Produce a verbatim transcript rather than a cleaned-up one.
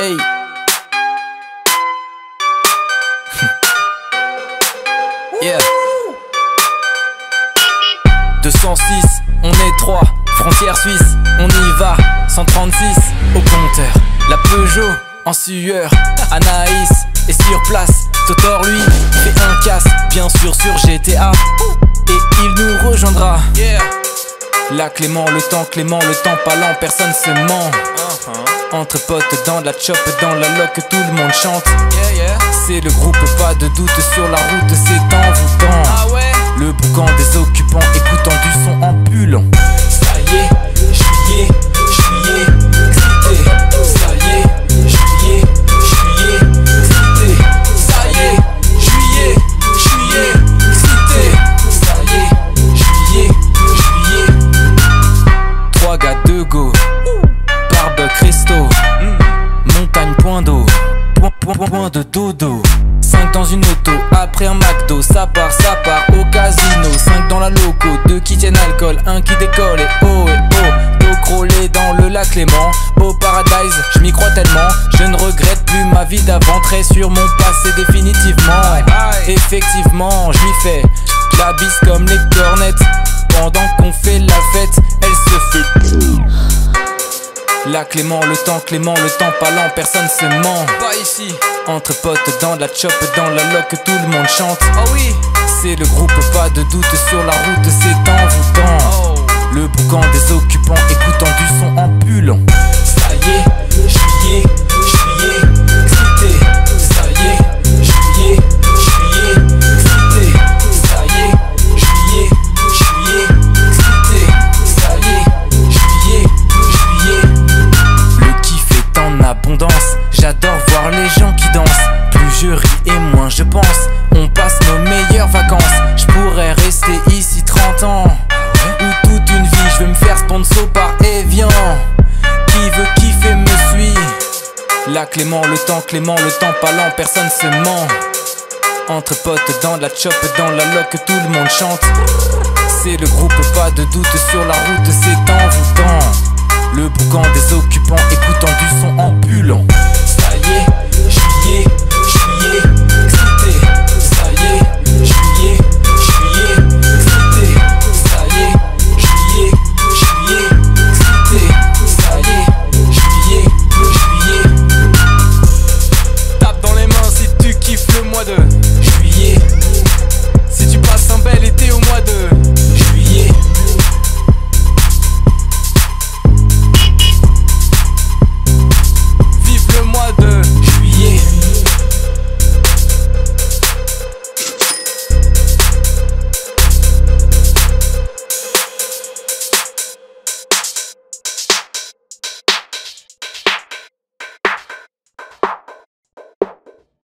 Hey. Yeah. deux cent six, on est trois. Frontière suisse, on y va. cent trente-six au compteur. La Peugeot en sueur. Anaïs est sur place. Totor lui fait un casse. Bien sûr sur G T A. Et il nous rejoindra. Yeah. Là Clément, le temps Clément, le temps pas lent, personne se ment. uh-huh. Entre potes dans la chop, dans la loc, tout le monde chante. yeah, yeah. C'est le groupe, pas de doute, sur la route c'est envoûtant. ah ouais. Le boucan des occupants, écoutant du son ambulant. Ça y est, juillet, juillet, excité. Ça y est, juillet, juillet, excité. Ça y est, juillet, juillet, excité. Ça y est, juillet, juillet. Trois gars de go, barbe Christo, mm. montagne point d'eau, point, point, point, point de dodo. Cinq dans une auto, après un McDo, ça part, ça part au casino. Cinq dans la loco, deux qui tiennent alcool, un qui décolle et oh et oh. Dos crawlé dans le lac Léman, au paradise, je m'y crois tellement. Je ne regrette plus ma vie d'avant, très sur mon passé définitivement. Effectivement, je lui fais la bise comme les cornettes. Pendant qu'on fait la fête, elle se fait. Là Clément, le temps Clément, le temps pas lent, personne se ment. Pas ici. Entre potes dans la chop, dans la loc, tout le monde chante. Oh oui. C'est le groupe, pas de doute, sur la route c'est envoûtant. oh. Le boucan des occupants, écoutant du son ambulant. Ça y est, juillet, juillet, excité. Ça y est, juillet, juillet, excité. Ça y est, juillet, juillet, excité. Ça y est, juillet, juillet. Le kiff est en abondance, j'adore voir les gens qui dansent. Plus je ris et moins je pense, on passe nos meilleures vacances. Je pourrais rester ici trente ans, ou toute une vie. Je veux me faire sponsor par Evian. Qui veut kiffer me suit. Là Clément, le temps Clément, le temps pas lent, personne se ment. Entre potes dans la chop, dans la loc, tout le monde chante. C'est le groupe, pas de doute, sur la route c'est envoûtant. Le boucan des occupants, écoutant du son ambulant. Ça y est,